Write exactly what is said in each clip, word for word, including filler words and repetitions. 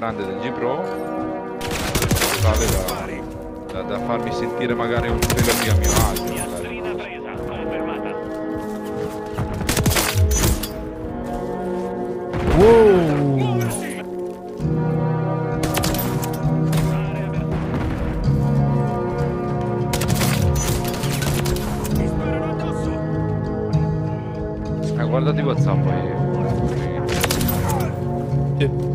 grande del G Pro, tale da, da, da farmi sentire magari un pelo più a mio agio. Wow. Eh, guardati WhatsApp poi. Sì.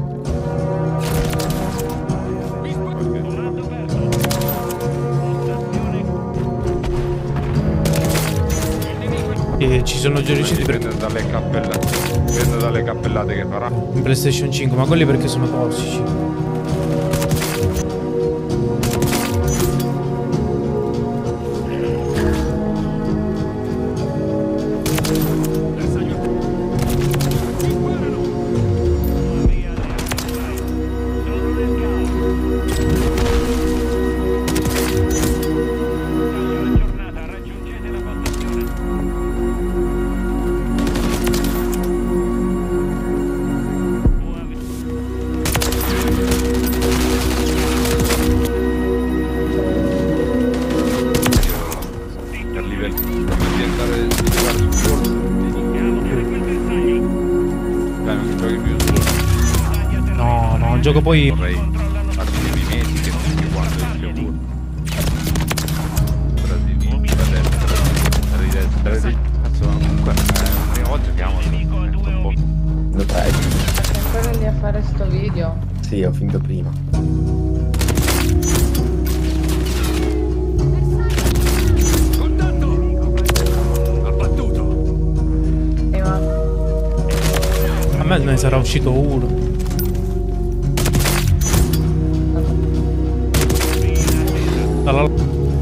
E ci sono già riusciti per... Dipende dalle cappellate. Dipende dalle cappellate che farà. in PlayStation cinque, ma quelli perché sono tossici. No, no, gioco poi... Vorrei farmi dei mesi che non più quando inizio pure. Brasili, fratelli, cazzo, comunque, eh, la prima volta chiamo un po'. Lo fai? Sei ancora lì a fare sto video? Sì, ho finito prima. E va. A me ne sarà uscito uno. Dalla...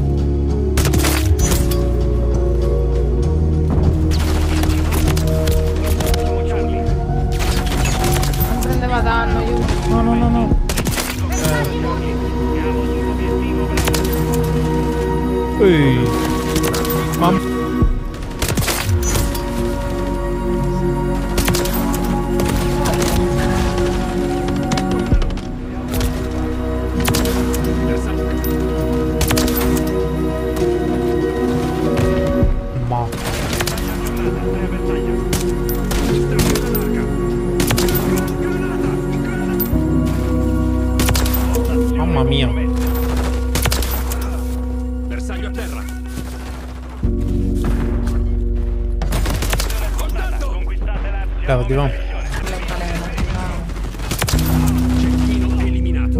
Non prendeva danno, io. No, no, no, no. Eh. Ehi. Mamma. Ma. Mamma mia. Bersaglio a terra. Levati, va. Le balene, Cecchino eliminato.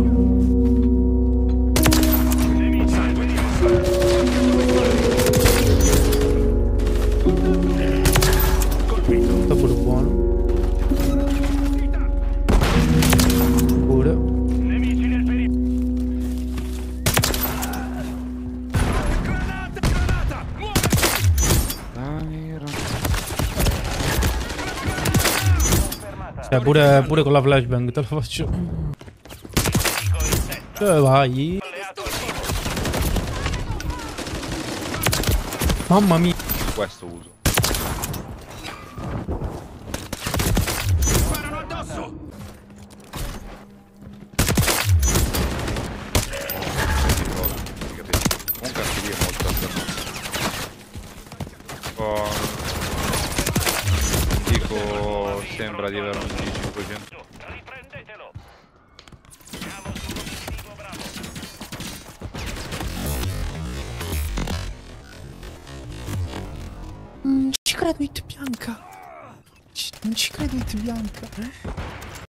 Colpito. Sta pure buono. Pure. Nemici nel pericolo. Granata, granata. Cioè, pure, pure con la flashbang te la faccio. Dove vai? Mamma mia. Questo uso. Sparano addosso. Comunque anche lì è molto alternato. Oh, dico, sembra di avere un G cinquecento. Riprendetelo. Non ci credo, It Bianca. Non ci credo, It Bianca.